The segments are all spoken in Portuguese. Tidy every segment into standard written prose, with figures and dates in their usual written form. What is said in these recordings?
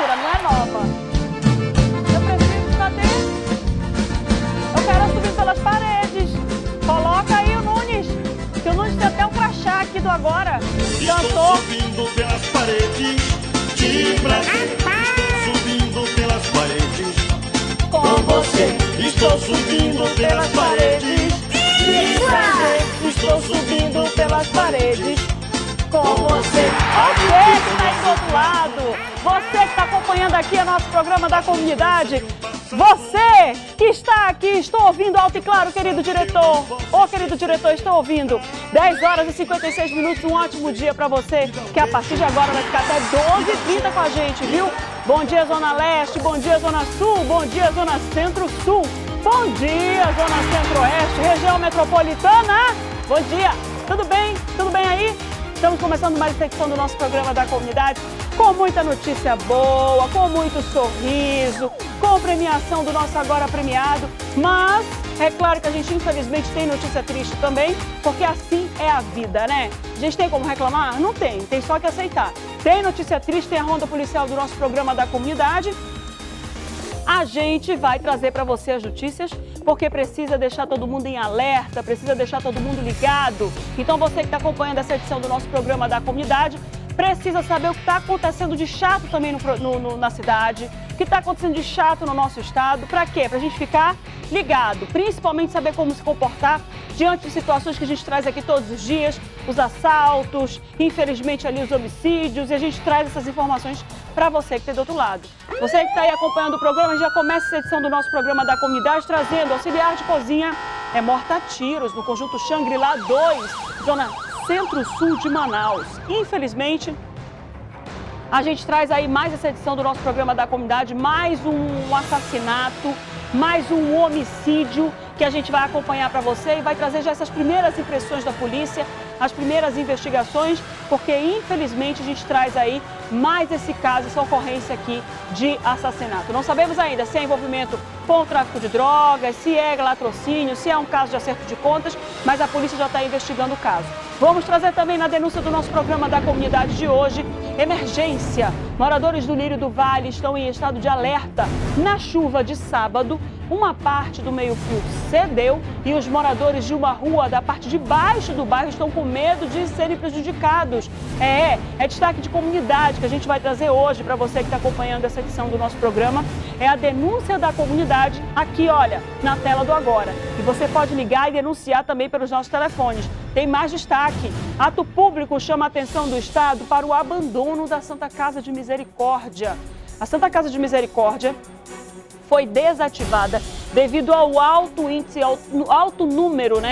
mentira, não é nova. Eu preciso, cadê? Eu quero subir pelas paredes. Coloca aí o Nunes, que o Nunes tem até um crachá aqui do agora. Cantor. Estou subindo pelas paredes de prazer. Estou subindo pelas paredes Com você. Estou subindo pelas paredes de prazer. Estou subindo pelas paredes com você. Você que está aí do outro lado, você que está acompanhando aqui o nosso programa da comunidade, você que está aqui, estou ouvindo alto e claro, querido diretor. Ô, querido diretor, estou ouvindo. 10 horas e 56 minutos, um ótimo dia para você, que a partir de agora vai ficar até 12h30 com a gente, viu? Bom dia, Zona Leste, bom dia, Zona Sul, bom dia, Zona Centro-Sul, bom dia, Zona Centro-Oeste, região metropolitana. Bom dia, tudo bem? Tudo bem aí? Estamos começando mais uma edição do nosso programa da comunidade, com muita notícia boa, com muito sorriso, com premiação do nosso agora premiado, mas é claro que a gente infelizmente tem notícia triste também, porque assim é a vida, né? A gente tem como reclamar? Não tem, tem só que aceitar. Tem notícia triste, tem a ronda policial do nosso programa da comunidade. A gente vai trazer para você as notícias, porque precisa deixar todo mundo em alerta, precisa deixar todo mundo ligado. Então você que está acompanhando essa edição do nosso programa da comunidade, precisa saber o que está acontecendo de chato também na cidade, o que está acontecendo de chato no nosso estado. Para quê? Para a gente ficar ligado, principalmente saber como se comportar diante de situações que a gente traz aqui todos os dias, os assaltos, infelizmente ali os homicídios, e a gente traz essas informações para você que está do outro lado. Você que está aí acompanhando o programa, já começa essa edição do nosso programa da comunidade trazendo auxiliar de cozinha morta a tiros no conjunto Xangri-Lá 2, zona Centro-Sul de Manaus. Infelizmente, a gente traz aí mais essa edição do nosso programa da comunidade, mais um assassinato, mais um homicídio que a gente vai acompanhar para você e vai trazer já essas primeiras impressões da polícia, as primeiras investigações, porque infelizmente a gente traz aí mais esse caso, essa ocorrência aqui de assassinato. Não sabemos ainda se é envolvimento com o tráfico de drogas, se é latrocínio, se é um caso de acerto de contas, mas a polícia já está investigando o caso. Vamos trazer também na denúncia do nosso programa da comunidade de hoje, emergência. Moradores do Lírio do Vale estão em estado de alerta. Na chuva de sábado, uma parte do meio-fio cedeu e os moradores de uma rua da parte de baixo do bairro estão com medo de serem prejudicados. É destaque de comunidade que a gente vai trazer hoje para você que está acompanhando essa edição do nosso programa. É a denúncia da comunidade aqui, olha, na tela do agora. E você pode ligar e denunciar também pelos nossos telefones. Tem mais destaque. Ato público chama a atenção do Estado para o abandono da Santa Casa de Misericórdia. A Santa Casa de Misericórdia foi desativada devido ao alto índice, ao alto número,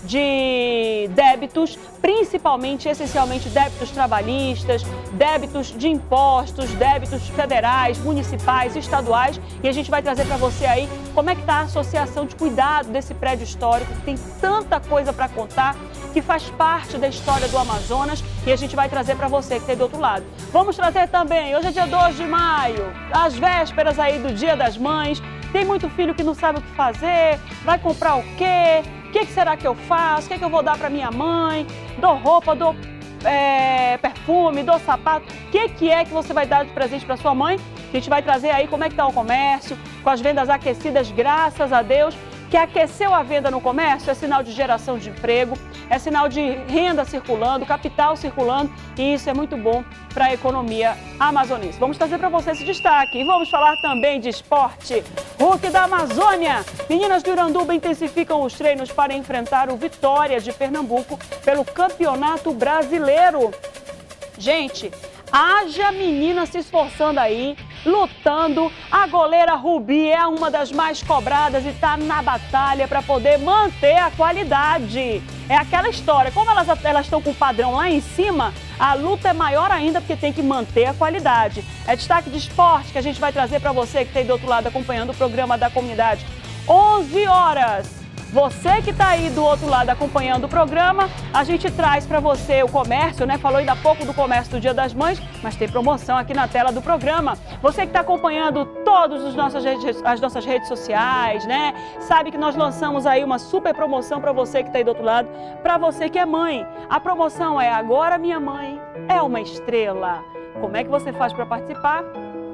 de débitos, principalmente, essencialmente, débitos trabalhistas, débitos de impostos, débitos federais, municipais, estaduais. E a gente vai trazer para você aí como é que está a associação de cuidado desse prédio histórico, que tem tanta coisa para contar, que faz parte da história do Amazonas, e a gente vai trazer para você que está do outro lado. Vamos trazer também, hoje é dia 2 de maio, às vésperas aí do Dia das Mães. Tem muito filho que não sabe o que fazer, vai comprar o quê? O que será que eu faço? O que eu vou dar para minha mãe? Dou roupa, dou perfume, dou sapato. O que é que você vai dar de presente para sua mãe? A gente vai trazer aí como é que está o comércio, com as vendas aquecidas, graças a Deus. Que aqueceu a venda no comércio é sinal de geração de emprego, é sinal de renda circulando, capital circulando, e isso é muito bom para a economia amazonense. Vamos trazer para você esse destaque e vamos falar também de esporte. Hulk da Amazônia. Meninas do Iranduba intensificam os treinos para enfrentar o Vitória de Pernambuco pelo Campeonato Brasileiro. Gente, haja menina se esforçando aí, lutando. A goleira Rubi é uma das mais cobradas e está na batalha para poder manter a qualidade. É aquela história, como elas estão com o padrão lá em cima, a luta é maior ainda porque tem que manter a qualidade. É destaque de esporte que a gente vai trazer para você que está aí do outro lado acompanhando o programa da comunidade. 11 horas. Você que está aí do outro lado acompanhando o programa, a gente traz para você o comércio, Falou ainda há pouco do comércio do Dia das Mães, mas tem promoção aqui na tela do programa. Você que está acompanhando todas as nossas redes sociais, Sabe que nós lançamos aí uma super promoção para você que está aí do outro lado, para você que é mãe. A promoção é Agora Minha Mãe é uma Estrela. Como é que você faz para participar?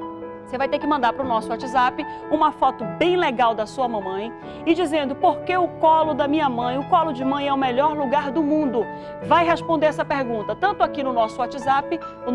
Você vai ter que mandar para o nosso WhatsApp uma foto bem legal da sua mamãe e dizendo por que o colo da minha mãe, o colo de mãe é o melhor lugar do mundo. Vai responder essa pergunta tanto aqui no nosso WhatsApp, o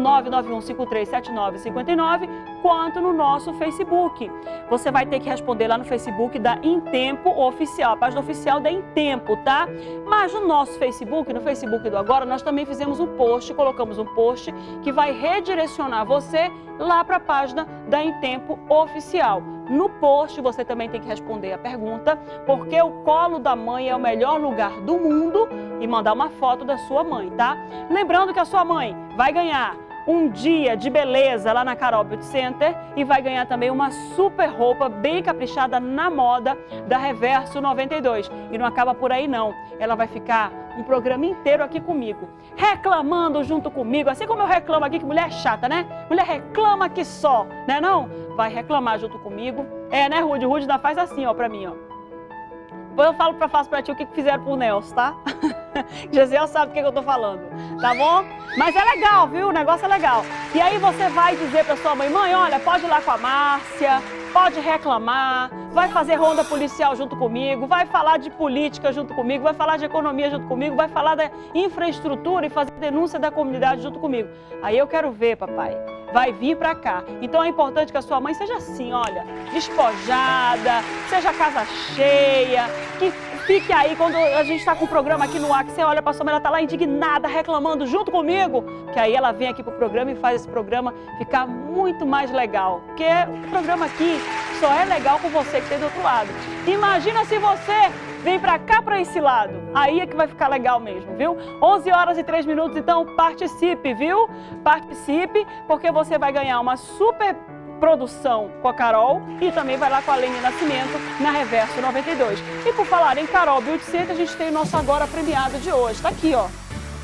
991537959, quanto no nosso Facebook. Você vai ter que responder lá no Facebook da Em Tempo Oficial, a página oficial da Em Tempo, tá? Mas no nosso Facebook, no Facebook do Agora, nós também fizemos um post, colocamos um post que vai redirecionar você lá para a página da Em Tempo Oficial. No post você também tem que responder a pergunta por que o colo da mãe é o melhor lugar do mundo e mandar uma foto da sua mãe, tá? Lembrando que a sua mãe vai ganhar um dia de beleza lá na Carol Beauty Center e vai ganhar também uma super roupa bem caprichada na moda da Reverso 92. E não acaba por aí não, ela vai ficar um programa inteiro aqui comigo, reclamando junto comigo, assim como eu reclamo aqui, que mulher é chata, né? Mulher reclama que só, né não? Vai reclamar junto comigo. É, né, Rude? Rude ainda faz assim, ó, pra mim, ó. Depois eu faço pra ti o que fizeram pro Nelson, tá? Gesiel sabe do que eu tô falando, tá bom? Mas é legal, viu? O negócio é legal. E aí você vai dizer pra sua mãe, mãe, olha, pode ir lá com a Márcia, pode reclamar, vai fazer ronda policial junto comigo, vai falar de política junto comigo, vai falar de economia junto comigo, vai falar da infraestrutura e fazer denúncia da comunidade junto comigo. Aí eu quero ver, papai. Vai vir pra cá. Então é importante que a sua mãe seja assim, olha, despojada, seja casa cheia, que fique aí quando a gente está com o programa aqui no ar, que você olha pra sua mãe, ela tá lá indignada, reclamando junto comigo, que aí ela vem aqui pro programa e faz esse programa ficar muito mais legal. Porque o programa aqui só é legal com você que tem do outro lado. Imagina se você vem pra cá, pra esse lado. Aí é que vai ficar legal mesmo, viu? 11h03, então participe, viu? Participe, porque você vai ganhar uma super produção com a Carol e também vai lá com a Lene Nascimento na Reverso 92. E por falar em Carol Beauty Center, a gente tem o nosso Agora Premiado de hoje. Tá aqui, ó.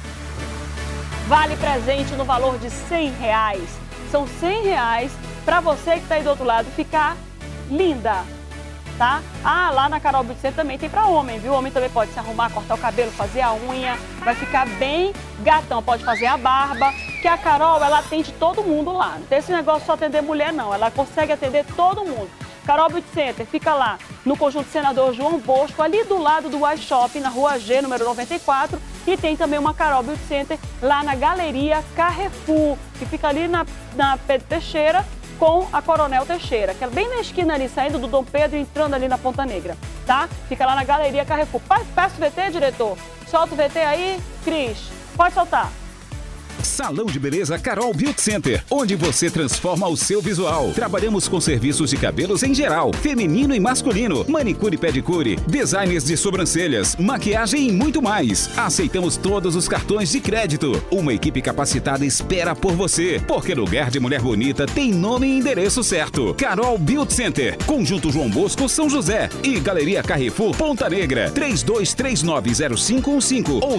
Vale presente no valor de R$100. São R$100 pra você que tá aí do outro lado ficar linda. Tá? Ah, lá na Carol Beauty Center também tem pra homem, viu? O homem também pode se arrumar, cortar o cabelo, fazer a unha, vai ficar bem gatão, pode fazer a barba, que a Carol, ela atende todo mundo lá. Não tem esse negócio de só atender mulher, não. Ela consegue atender todo mundo. Carol Beauty Center fica lá no Conjunto Senador João Bosco, ali do lado do Y Shopping, na Rua G, número 94. E tem também uma Carol Beauty Center lá na Galeria Carrefour, que fica ali na Pedro Teixeira, com a Coronel Teixeira, que é bem na esquina ali, saindo do Dom Pedro e entrando ali na Ponta Negra, tá? Fica lá na Galeria Carrefour. Peça o VT, diretor. Solta o VT aí, Cris. Pode soltar. Salão de Beleza Carol Beauty Center, onde você transforma o seu visual. Trabalhamos com serviços de cabelos em geral, feminino e masculino, manicure e pedicure, designs de sobrancelhas, maquiagem e muito mais. Aceitamos todos os cartões de crédito. Uma equipe capacitada espera por você, porque lugar de mulher bonita tem nome e endereço certo. Carol Beauty Center, Conjunto João Bosco, São José e Galeria Carrefour, Ponta Negra, 32390515 ou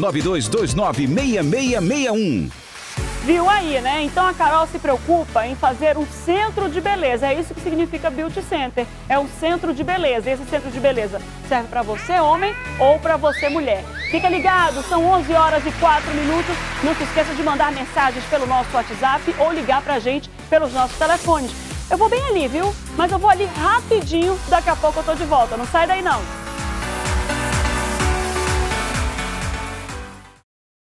992296661. Viu aí, né? Então a Carol se preocupa em fazer um centro de beleza. É isso que significa Beauty Center. É um centro de beleza. E esse centro de beleza serve para você, homem, ou para você, mulher. Fica ligado, são 11h04. Não se esqueça de mandar mensagens pelo nosso WhatsApp ou ligar pra gente pelos nossos telefones. Eu vou bem ali, viu? Mas eu vou ali rapidinho, daqui a pouco eu tô de volta. Não sai daí, não.